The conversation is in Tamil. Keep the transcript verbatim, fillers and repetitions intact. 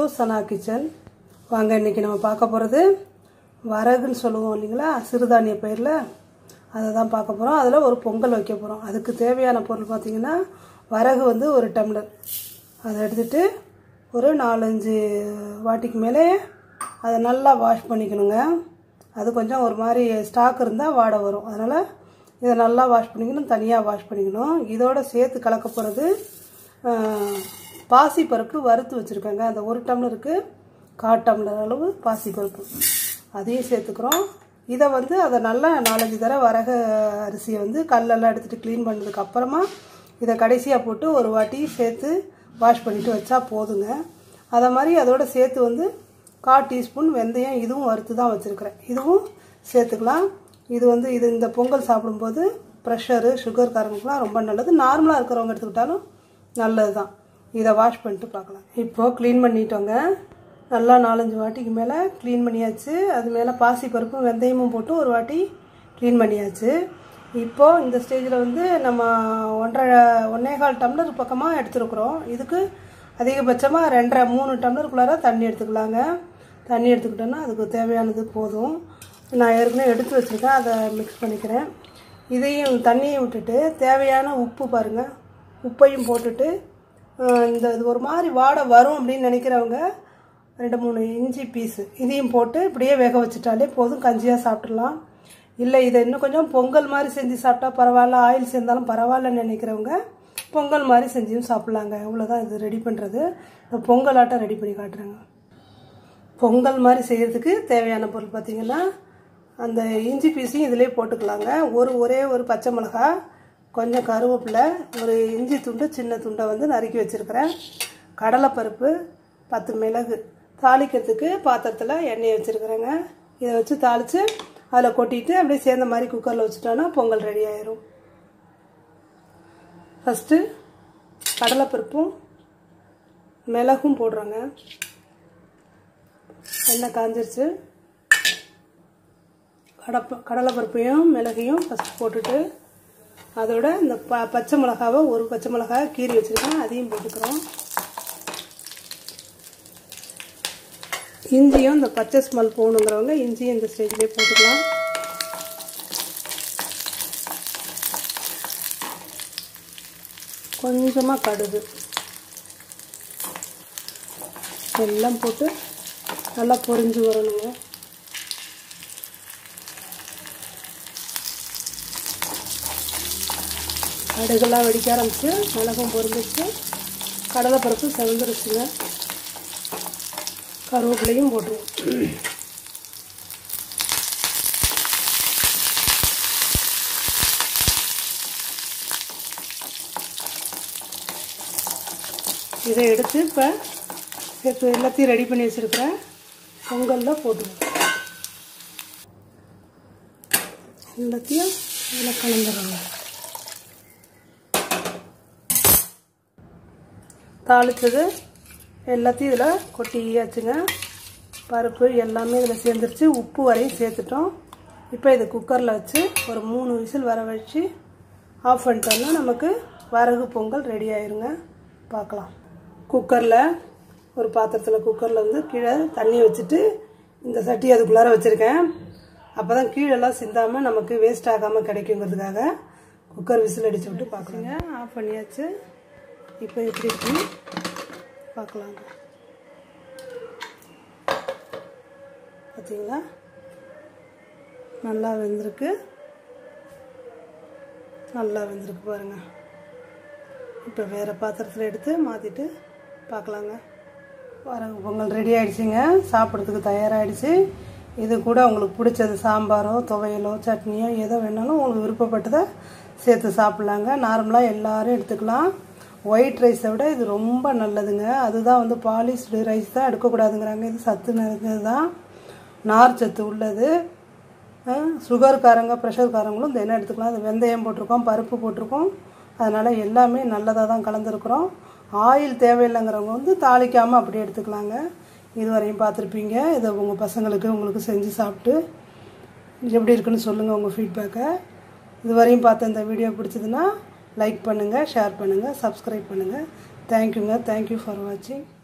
Welcome to Sana kitchen. வாங்க, இன்றைக்கி நம்ம பார்க்க போகிறது வரகுன்னு சொல்லுவோம் இல்லைங்களா, சிறுதானிய பயிரில் அதை தான் பார்க்க போகிறோம். அதில் ஒரு பொங்கல் வைக்க போகிறோம். அதுக்கு தேவையான பொருள் பார்த்திங்கன்னா, வரகு வந்து ஒரு டம்ளர், அதை எடுத்துகிட்டு ஒரு நாலஞ்சு வாட்டிக்கு மேலே அதை நல்லா வாஷ் பண்ணிக்கணுங்க. அது கொஞ்சம் ஒரு மாதிரி ஸ்டாக் இருந்தால் வாடை வரும். அதனால் இதை நல்லா வாஷ் பண்ணிக்கணும், தனியாக வாஷ் பண்ணிக்கணும். இதோட சேர்த்து கலக்க போகிறது பாசி பருப்பு வறுத்து வச்சுருக்கேங்க. அந்த ஒரு டம்ளருக்கு கால் டம்ளர் அளவு பாசி பருப்பு அதையும் சேர்த்துக்கிறோம். இதை வந்து அதை நல்லா நாலஞ்சு தடவை வரகு அரிசியை வந்து கல்லெல்லாம் எடுத்துகிட்டு க்ளீன் பண்ணதுக்கு அப்புறமா இதை கடைசியாக போட்டு ஒரு வாட்டி சேர்த்து வாஷ் பண்ணிவிட்டு வச்சா போதுங்க. அதை மாதிரி அதோட சேர்த்து வந்து கால் டீஸ்பூன் வெந்தயம் இதுவும் வறுத்து தான் வச்சுருக்கிறேன், இதுவும் சேர்த்துக்கலாம். இது வந்து இது இந்த பொங்கல் சாப்பிடும்போது ப்ரெஷரு சுகர் காரங்களுக்குலாம் ரொம்ப நல்லது. நார்மலாக இருக்கிறவங்க எடுத்துக்கிட்டாலும் நல்லது தான். இதை வாஷ் பண்ணிட்டு பார்க்கலாம். இப்போது க்ளீன் பண்ணிட்டோங்க. நல்லா நாலஞ்சு வாட்டிக்கு மேலே க்ளீன் பண்ணியாச்சு. அது மேலே பாசி பருப்பும் வெந்தயமும் போட்டு ஒரு வாட்டி க்ளீன் பண்ணியாச்சு. இப்போது இந்த ஸ்டேஜில் வந்து நம்ம ஒன்றரை ஒன்றே கால் டம்ளர் பக்கமாக எடுத்துருக்குறோம். இதுக்கு அதிகபட்சமாக ரெண்டரை மூணு டம்ளருக்குள்ளார தண்ணி எடுத்துக்கலாங்க. தண்ணி எடுத்துக்கிட்டோன்னா அதுக்கு தேவையானது போதும். நான் ஏற்கனவே எடுத்து வச்சுருக்கேன், அதை மிக்ஸ் பண்ணிக்கிறேன். இதையும் தண்ணியை விட்டுட்டு தேவையான உப்பு பாருங்கள், உப்பையும் போட்டுட்டு இந்த இது ஒரு மாதிரி வாடை வரும் அப்படின்னு நினைக்கிறவங்க ரெண்டு மூணு இஞ்சி பீஸு இதையும் போட்டு இப்படியே வேக வச்சுட்டாலே போதும், கஞ்சியாக சாப்பிட்றலாம். இல்லை இதை இன்னும் கொஞ்சம் பொங்கல் மாதிரி செஞ்சு சாப்பிட்டா பரவாயில்ல, ஆயில் சேர்ந்தாலும் பரவாயில்லன்னு நினைக்கிறவங்க பொங்கல் மாதிரி செஞ்சும் சாப்பிட்லாங்க. இவ்வளோதான் இது ரெடி பண்ணுறது. இந்த பொங்கல் ஆட்டம் ரெடி பண்ணி காட்டுறேங்க. பொங்கல் மாதிரி செய்கிறதுக்கு தேவையான பொருள் பார்த்திங்கன்னா, அந்த இஞ்சி பீஸையும் இதிலே போட்டுக்கலாங்க. ஒரு ஒரே ஒரு பச்சை மிளகா, கொஞ்சம் கருவேப்பிலை, ஒரு இஞ்சி துண்டு சின்ன துண்டை வந்து நறுக்கி வச்சுருக்கிறேன், கடலைப்பருப்பு, பத்து மிளகு. தாளிக்கிறதுக்கு பாத்திரத்தில் எண்ணெய் வச்சுருக்கிறேங்க. இதை வச்சு தாளித்து அதில் கொட்டிட்டு அப்படியே சேர்ந்த மாதிரி குக்கரில் வச்சுட்டோன்னா பொங்கல் ரெடி ஆயிரும். ஃபஸ்ட்டு கடலைப்பருப்பும் மிளகும் போடுறோங்க. எண்ணெய் காஞ்சிருச்சு. கடப்ப கடலைப்பருப்பையும் மிளகையும் ஃபஸ்ட்டு போட்டுட்டு அதோட இந்த ப பச்சை மிளகாவை ஒரு பச்சை மிளகாவை கீறி வச்சுருக்கேன், அதையும் போட்டுக்கிறோம். இஞ்சியும் இந்த பச்சை ஸ்மெல் போகணுங்கிறவங்க இஞ்சியும் இந்த ஸ்டேஜ்லேயே போட்டுக்கலாம். கொஞ்சமாக கடுகு எல்லாம் போட்டு நல்லா பொரிஞ்சு வரணுங்க. கடுகெல்லாம் வெடிக்க ஆரம்பிச்சு மிளகும் பொரிஞ்சிச்சு, கடலைப்பருப்பு செவந்துருச்சுங்க. கருவேப்பிலையும் போட்டுருவோம். இதை எடுத்து இப்போ சேர்த்து எல்லாத்தையும் ரெடி பண்ணி வச்சுருக்கிறேன் பொங்கலில் போட்டுருவோம். எல்லாத்தையும் இதில் கலந்துடுறோங்க. தாளித்தது எல்லாத்தையும் இதில் கொட்டியாச்சுங்க. பருப்பு எல்லாமே இதில் சேர்ந்துருச்சு, உப்பு வரையும் சேர்த்துட்டோம். இப்போ இதை குக்கரில் வச்சு ஒரு மூணு விசில் வர வச்சு ஆஃப் பண்ணிட்டோம்னா நமக்கு வரகு பொங்கல் ரெடி ஆயிருங்க. பார்க்கலாம். குக்கரில் ஒரு பாத்திரத்தில் குக்கரில் வந்து கீழே தண்ணி வச்சுட்டு இந்த சட்டி அதுக்குள்ளார வச்சுருக்கேன். அப்போ தான் கீழெல்லாம் சிந்தாமல் நமக்கு வேஸ்ட் ஆகாமல் கிடைக்குங்கிறதுக்காக குக்கர் விசில் அடித்து விட்டு பார்க்குறேங்க. ஆஃப் பண்ணியாச்சு. இப்போ எப்படி இருக்குன்னு பார்க்கலாங்க. பார்த்தீங்களா, நல்லா வெந்திருக்கு, நல்லா வெந்திருக்கு பாருங்கள். இப்போ வேறு பாத்திரத்தில் எடுத்து மாற்றிட்டு பார்க்கலாங்க. வரகு பொங்கல் ரெடி ஆகிடுச்சிங்க, சாப்பிட்றதுக்கு தயாராகிடுச்சு. இது கூட உங்களுக்கு பிடிச்சது சாம்பாரோ துவையலோ சட்னியோ எதோ வேணாலும் உங்களுக்கு விருப்பப்பட்டதை சேர்த்து சாப்பிட்லாங்க. நார்மலாக எல்லோரும் எடுத்துக்கலாம். ஒயிட் ரைஸை விட இது ரொம்ப நல்லதுங்க. அதுதான் வந்து பாலிஷ்டு ரைஸ் தான் எடுக்கக்கூடாதுங்கிறாங்க. இது சத்து நிறைந்தது தான், நார் சத்து உள்ளது. சுகர்காரங்க ப்ரெஷர்காரங்களும் தினம் எடுத்துக்கலாம். அது வெந்தயம் போட்டிருக்கோம், பருப்பு போட்டிருக்கோம், அதனால் எல்லாமே நல்லதாக தான் கலந்துருக்குறோம். ஆயில் தேவையில்லைங்கிறவங்க வந்து தாளிக்காமல் அப்படியே எடுத்துக்கலாங்க. இதுவரையும் பார்த்துருப்பீங்க. இதை உங்கள் பசங்களுக்கு உங்களுக்கு செஞ்சு சாப்பிட்டு எப்படி இருக்குன்னு சொல்லுங்கள் உங்கள் ஃபீட்பேக்கை. இதுவரையும் பார்த்த இந்த வீடியோ பிடிச்சதுன்னா லைக் பண்ணுங்கள், ஷேர் பண்ணுங்கள், சப்ஸ்கிரைப் பண்ணுங்கள். தேங்க்யூங்க. தேங்க்யூ ஃபார் வாட்சிங்.